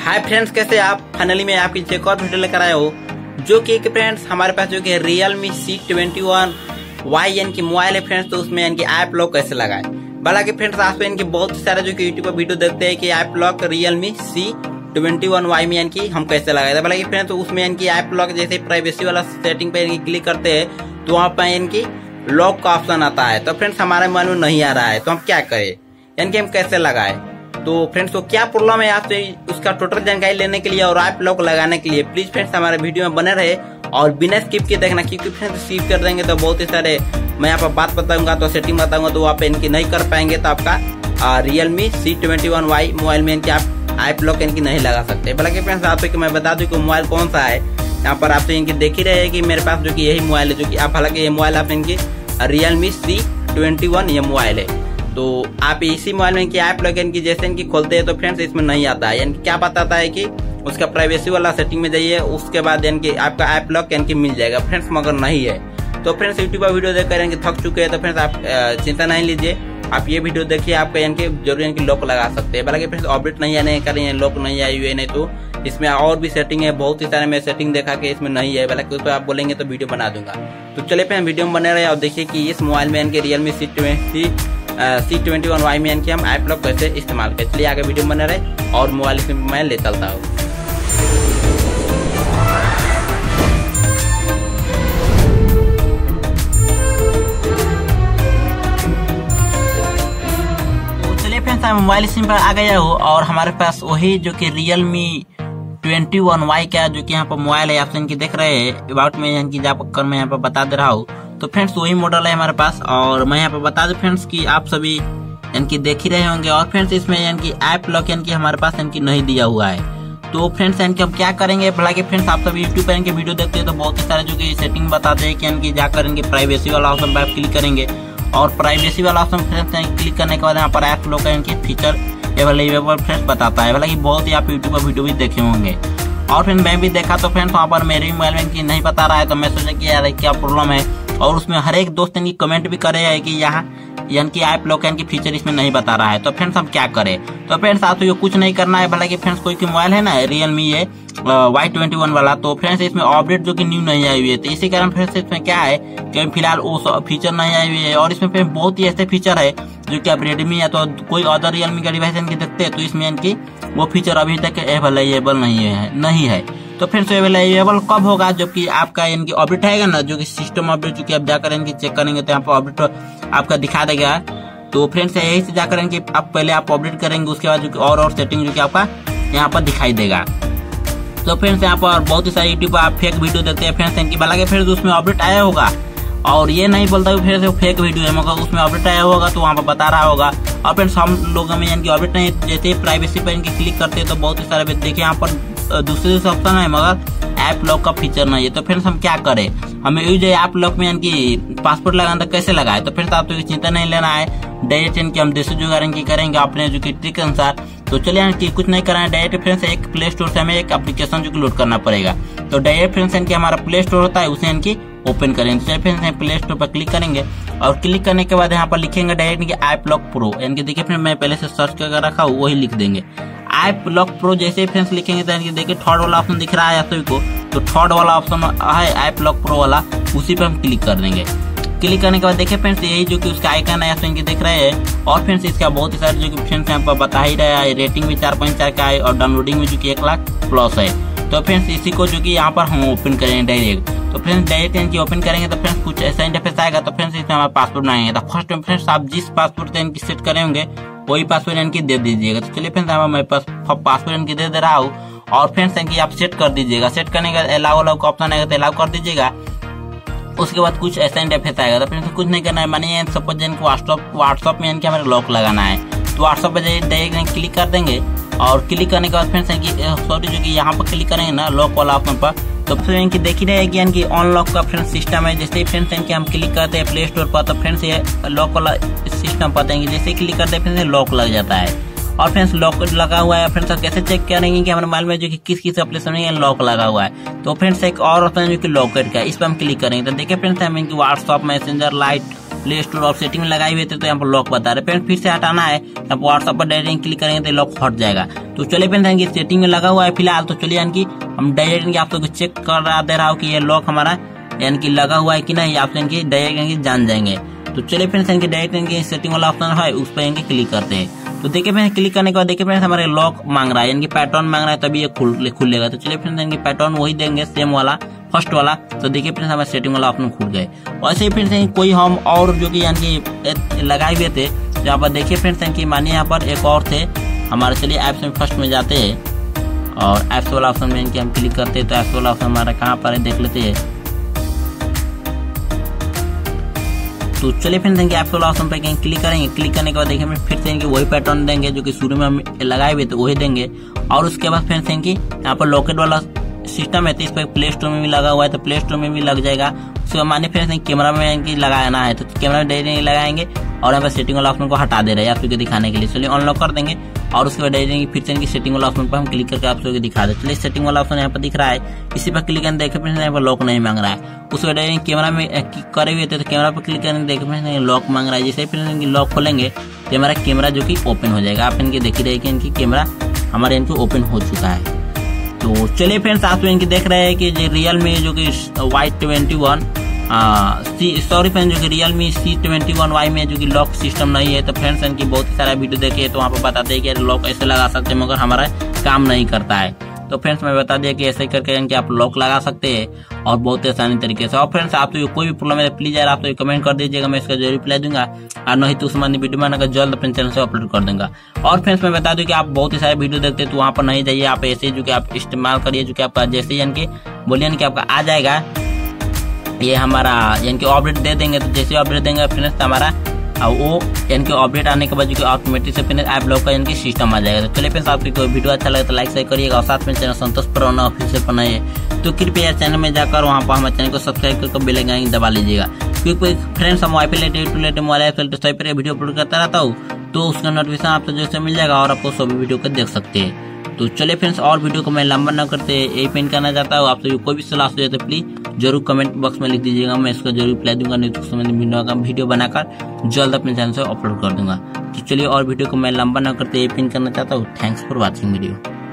Hi friends, कैसे आप finally मैं आपकी एक और वीडियो लेकर आया हूँ जो कि फ्रेंड्स हमारे पास जो कि Realme C21Y की मोबाइल है फ्रेंड्स। तो उसमें इनकी ऐप लॉक कैसे लगाए। हालांकि फ्रेंड्स आप इनके बहुत सारे जो कि यूट्यूब पर वीडियो देखते हैं कि ऐप लॉक Realme C21Y में इनकी हम कैसे लगाए। हालांकि फ्रेंड्स उसमें इनकी ऐप लॉक जैसे प्राइवेसी वाला सेटिंग पे इनकी क्लिक करते हैं तो वहाँ पर इनकी लॉक का ऑप्शन आता है। तो फ्रेंड्स हमारे मन में नहीं आ रहा है तो हम क्या करें, इनके हम कैसे लगाए। तो फ्रेंड्स तो क्या प्रॉब्लम है आपसे उसका टोटल जानकारी लेने के लिए और ऐप लॉक लगाने के लिए प्लीज फ्रेंड्स हमारे वीडियो में बने रहे और बिना स्किप के देखना, क्योंकि फ्रेंड्स स्किप कर देंगे तो बहुत ही सारे मैं यहाँ पर बात बताऊंगा तो सेटिंग बताऊंगा तो आप इनकी नहीं कर पाएंगे। तो आपका Realme C21Y मोबाइल में इनकी आप ऐप लॉक इनकी नहीं लगा सकते। हालांकि फ्रेंड्स आपको मैं बता दूं कि मोबाइल कौन सा है। यहाँ पर आपसे इनकी देख ही रहे कि मेरे पास जो कि यही मोबाइल है जो कि आप, हालांकि ये मोबाइल आप इनकी Realme C21 ये मोबाइल है। तो आप इसी मोबाइल में इनकी ऐप लॉक इनकी जैसे इनकी खोलते हैं तो फ्रेंड्स इसमें नहीं आता है। यानी क्या बताता है कि उसका प्राइवेसी वाला सेटिंग में जाइए, उसके बाद इनकी आपका ऐप लॉक इनकी मिल जाएगा फ्रेंड्स, मगर नहीं है। तो फ्रेंड्स यूट्यूब पर वीडियो देखकर इनके थक चुके हैं तो फ्रेंड्स आप चिंता नहीं लीजिए, आप ये वीडियो देखिए, आपका इनके जरूर इनकी लॉक लगा सकते हैं। हालांकि फ्रेंड्स अपडेट नहीं आने करें, लॉक नहीं आई हुई है, नहीं तो इसमें और भी सेटिंग है, बहुत ही सारे मैं सेटिंग देखा कि इसमें नहीं है। हालांकि उस पर आप बोलेंगे तो वीडियो बना दूंगा। तो चलिए फिर वीडियो में बने रहे और देखिए कि इस मोबाइल में इनके Realme C21Y में इनकी हम ऐप लॉक कैसे इस्तेमाल करें। चलिए आगे वीडियो बने रहे और मोबाइल से मैं ले चलता हूँ। मैं मोबाइल स्क्रीन पर आ गया हूँ और हमारे पास वही जो कि Realme 21Y का जो कि यहाँ पर मोबाइल है, आप इनकी देख रहे हैं अबाउट में इनकी जाकर मैं यहाँ पर बता दे रहा हूँ। तो फ्रेंड्स वही मॉडल है हमारे पास और मैं यहाँ पर बता दूं फ्रेंड्स कि आप सभी इनकी देख ही रहे होंगे। और फ्रेंड्स इसमें इनकी ऐप लॉक इनकी हमारे पास इनकी नहीं दिया हुआ है। तो फ्रेंड्स इनके हम क्या करेंगे। हालांकि फ्रेंड्स आप सभी यूट्यूब पर इनके वीडियो देखते हैं तो बहुत ही सारे जो कि सेटिंग बताते हैं कि इनकी जाकर इनकी प्राइवेसी वाला ऑप्शन पर आप क्लिक करेंगे और प्राइवेसी वाला ऑप्शन फ्रेंड्स क्लिक करने के बाद यहाँ पर ऐप लॉक का इनकी फीचर अवेलेबल फ्रेंड्स बताता है। हालांकि बहुत ही आप यूट्यूब पर वीडियो भी देखे होंगे और फिर मैं भी देखा तो फ्रेंड्स वहाँ पर मेरे मोबाइल में इनकी नहीं बता रहा है। तो मैं सोचा कि यार क्या प्रॉब्लम है, और उसमें हर एक दोस्त इनकी कमेंट भी करे है कि यहाँ इनकी ऐप लॉक इनकी फीचर इसमें नहीं बता रहा है। तो फ्रेंड्स हम क्या करें। तो फ्रेंड्स आप तो कुछ नहीं करना है। हालांकि फ्रेंड्स कोई की मोबाइल है ना Realme ये Y21 वाला, तो फ्रेंड्स इसमें अपडेट जो कि न्यू नहीं आई हुई है। तो इसी कारण फ्रेंड्स इसमें क्या है कि फिलहाल वो फीचर नहीं आई हुई है। और इसमें फिर बहुत ही ऐसे फीचर है जो कि आप Redmi या तो कोई अदर Realme का डिवाइस इनकी देखते हैं तो इसमें इनकी वो फीचर अभी तक अवेलेबल नहीं है। तो फ्रेंड्स अवेलेबल कब होगा, जबकि आपका इनकी अपडेट आएगा ना, जो कि सिस्टम अपडेट जो कि आप जाकर इनकी चेक करेंगे तो यहाँ पर अपडेट आपका दिखा देगा। तो फ्रेंड्स यही से जाकर इनकी आप पहले आप अपडेट करेंगे, उसके बाद जो कि और सेटिंग जो कि आपका यहाँ पर दिखाई देगा। तो फ्रेंड्स यहाँ पर बहुत ही सारे यूट्यूब पर आप फेक वीडियो देखते हैं फ्रेंड्स इनकी। हालांकि फिर उसमें अपडेट आया होगा और ये नहीं बोलता फिर से फेक वीडियो है, मगर उसमें अपडेट आया होगा तो वहाँ पर बता रहा होगा। और फ्रेंड्स हम लोग हमें इनकी अपडेट नहीं, जैसे ही प्राइवेसी पर इनकी क्लिक करते हैं तो बहुत ही सारे देखिए यहाँ पर दूसरे ऑप्शन है मगर ऐप लॉक का फीचर नहीं है। तो फ्रेंड्स हम क्या करें, हमें यूज ऐप लॉक में इनकी पासपोर्ट लगाना तो कैसे लगाए। तो फ्रेंड्स आप तो चिंता नहीं लेना है, डायरेक्ट इनकी हम देसी जुगाड़ इनकी करेंगे अपने जो कि ट्रिक अनुसार। तो चलिए इनकी कुछ नहीं करना है, डायरेक्ट फ्रेंड्स एक प्ले स्टोर से हमें एक एप्लीकेशन जो कि लोड करना पड़ेगा। तो डायरेक्ट फ्रेंड्स इनकी हमारा प्ले स्टोर होता है उसे इनकी ओपन करेंगे। तो फ्रेंड्स प्ले स्टोर पर क्लिक करेंगे और क्लिक करने के बाद यहाँ पर लिखेंगे डायरेक्ट इनकी ऐप लॉक प्रो। इनके देखिए फ्रेंड्स मैं पहले से सर्च करके रखा हूँ वही लिख देंगे ऐप लॉक प्रो। जैसे ही फ्रेंड्स लिखेंगे तो देखिए थर्ड वाला ऑप्शन दिख रहा है आप सभी को, तो थर्ड वाला ऑप्शन है ऐप लॉक प्रो वाला, उसी पे हम क्लिक कर देंगे। क्लिक करने के बाद देखिए फ्रेंड्स यही जो कि उसका आइकन है आप इनके देख रहे हैं। और फ्रेंड्स इसका बहुत ही सारे जो कि फ्रेंड्स यहाँ पर बता ही रहा है, रेटिंग भी 4.4 का है और डाउनलोडिंग में जो कि 1 लाख प्लस है। तो फ्रेंड्स इसी को जो कि यहाँ पर हम ओपन करेंगे डायरेक्ट। तो फ्रेंड्स डायरेक्ट इनकी ओपन करेंगे तो फ्रेंड्स कुछ ऐसा इंटरफेस आएगा। तो फ्रेंड्स इसमें हमारा पासवर्ड बनाएंगे। तो फर्स्ट टाइम फ्रेंड्स आप जिस पासवर्ड से इनकी सेट करेंगे वही पासवर्ड इनकी दे दीजिएगा। तो चलिए फ्रेंड्स मैं पासवर्ड इनकी दे रहा हूँ और फ्रेंड्स इनकी आप सेट कर दीजिएगा। सेट करने का अलाउ का ऑप्शन आएगा तो अलाउ कर दीजिएगा। उसके बाद कुछ ऐसा इंटरफेस आएगा। तो फ्रेंड्स कुछ नहीं करना है, मानिए सपोज इनको व्हाट्सएप में इनके हमारे लॉक लगाना है तो व्हाट्सएप पे डायरेक्ट क्लिक कर देंगे और क्लिक करने के बाद फ्रेंड्स सॉरी जो कि यहाँ पर क्लिक करेंगे ना लॉक वाला ऑप्शन पर, तो फिर इनकी देख ही रहेगी इनकी अनलॉक का फ्रेंड्स सिस्टम है। जैसे ही फ्रेंड्स इनके हम क्लिक करते हैं प्ले स्टोर पर तो फ्रेंड्स ये लॉक वाला सिस्टम पाते हैं। जैसे ही क्लिक करते हैं फ्रेंड्स लॉक लग जाता है। और फ्रेंड्स लॉक लगा हुआ है फ्रेंड्स कैसे चेक करेंगे कि हमारे मोबाइल में जो कि किस एप्लीकेशन में लॉक लगा हुआ है। तो फ्रेंड्स एक और ऑप्शन जो कि लॉकेट का, इस पर हम क्लिक करेंगे तो देखिए फ्रेंड्स हम इनकी WhatsApp messenger lite play store और सेटिंग में लगाए हुए थे तो यहाँ पर लॉक बता रहे फ्रेंड्स। फिर से हटाना है, यहाँ व्हाट्सएप पर डायरेक्ट क्लिक करेंगे तो लॉक हट जाएगा। तो चलिए फ्रेंड्स यानी कि सेटिंग में लगा हुआ है फिलहाल। तो चलिए यानी कि हम डायरेक्ट आप लोग चेक करा दे रहा हूँ कि ये लॉक हमारा यानी कि लगा हुआ है कि नहीं, आप यानी कि डायरेक्ट जान जाएंगे। तो चलिए फ्रेंड्स यानी कि डायरेक्ट सेटिंग वाला ऑप्शन है उस पर यानी क्लिक करते हैं। तो देखिए फ्रेंड्स क्लिक करने के बाद देखिए फ्रेंड्स हमारे लॉक मांग रहा है यानी कि पैटर्न मांग रहा है, तभी ये खुलेगा। तो चलिए फ्रेंड्स यानी कि पैटर्न वही देंगे सेम वाला फर्स्ट वाला। तो देखिए फ्रेंड्स हमारे सेटिंग वाला ऑप्शन खुल गए। वैसे ही फ्रेंड्स कोई हम और जो कि यानी कि लगाए हुए थे, तो यहाँ पर देखिए फ्रेंड्स यानी कि मानिए यहाँ पर एक और थे हमारे। चलिए ऐप्स में फर्स्ट में जाते हैं और ऐप्स वाला ऑप्शन में इनके हम क्लिक करते हैं। तो ऐप्स वाला ऑप्शन हमारा कहाँ पर है देख लेते हैं। तो चलिए फ्रेंड्स यानी कि ऐप्स वाला ऑप्शन पे क्लिक करेंगे। क्लिक करने के बाद देखिए फिर से इनके वही पैटर्न देंगे जो कि शुरू में हम लगाए हुए थे वही देंगे। और उसके बाद फ्रेंड्स यानी कि यहाँ पर लॉकेट वाला सिस्टम है तो इस पर प्ले स्टोर में भी लगा हुआ है तो प्ले स्टोर में भी लग जाएगा। उसके बाद मानिए फ्रेंड्स कैमरा में लगाना है तो कैमरा में डायरेक्ट लगाएंगे और यहाँ पर सेटिंग वाला ऑप्शन को हटा दे रहे हैं आप लोग दिखाने के लिए। चलिए अनलॉक कर देंगे और उसके बाद डायरेक्ट फिर से सेटिंग वाला ऑप्शन पर हम क्लिक करके आप लोग दिखा दे। चलिए सेटिंग वाला ऑप्शन यहाँ पर दिख रहा है, इसी पर क्लिक करके देखे फ्रेंड्स यहाँ पर लॉक नहीं मांग रहा है। उसके बाद डायरेक्ट कैमरा में करे हुए थे तो कैमरा पर क्लिक करके देखे फ्रेंड्स लॉक मांग रहा है। जैसे फ्रेंड्स लॉक खोलेंगे तो हमारा कैमरा जो कि ओपन हो जाएगा। आप इनके देखी रहे कि इनकी कैमरा हमारे इनकी ओपन हो चुका है। तो चलिए फ्रेंड्स आप इनकी देख रहे हैं कि रियलमी जो कि Y21 सॉरी फ्रेंड्स जो कि रियलमी C21Y में जो कि लॉक सिस्टम नहीं है। तो फ्रेंड्स इनकी बहुत ही सारा वीडियो देखे तो वहाँ पर बताते हैं कि लॉक ऐसे लगा सकते हैं मगर हमारा काम नहीं करता है। तो फ्रेंड्स मैं बता दिया कि ऐसे करके इनके आप लॉक लगा सकते हैं और बहुत ही आसानी तरीके से। और फ्रेंड्स आप तो कोई भी प्रॉब्लम है प्लीज यार आप तो कमेंट कर दीजिएगा, मैं इसका जरूर रिप्लाई दूंगा और नहीं तो संबंधी वीडियो बनाकर जल्द अपने चैनल से अपलोड कर दूंगा। और फ्रेंड्स मैं बता दूं कि आप बहुत ही सारे वीडियो देखते हैं तो वहाँ पर नहीं जाइए, आप ऐसे जो कि आप इस्तेमाल करिए जो कि आपका जैसे यानी कि बोलिए कि आपका आ जाएगा ये हमारा यानी कि अपडेट दे देंगे। तो जैसे अपडेट देंगे फ्रेंड्स हमारा वो यानी कि अपडेट आने के बाद जो कि ऑटोमेटिक से फ्रेंड्स ऐप लॉक का यानी कि सिस्टम आ जाएगा। तो चलिए फ्रेंड्स आपको कोई वीडियो अच्छा लगे तो लाइक शेयर करिएगा और साथ में चैनल संतोष परवाना ऑफिशियल पर नए है तो कृपया चैनल में जाकर वहाँ पर हमारे चैनल को सब्सक्राइब करके बेल आइकन दबा लीजिएगा, क्योंकि फ्रेंड्स हम वाईफाई लेटे मोबाइल ऐप पर वीडियो अपलोड करता रहता हूँ तो उसका नोटिफिकेशन आपको जैसे मिल जाएगा और आपको सभी वीडियो को देख सकते हैं। तो चलिए फ्रेंड्स और वीडियो को मैं लंबा न करते यही पेंट करना चाहता हूँ। आप सभी कोई भी सलाह हो जाए तो प्लीज जरूर कमेंट बॉक्स में लिख दीजिएगा, मैं इसको जरूर रिप्लाई दूंगा, नहीं तो उसमें वीडियो बनाकर जल्द अपने चैनल से अपलोड कर दूंगा। तो चलिए और वीडियो को मैं लंबा न करते यही पेंट करना चाहता हूँ। Thanks for watching video.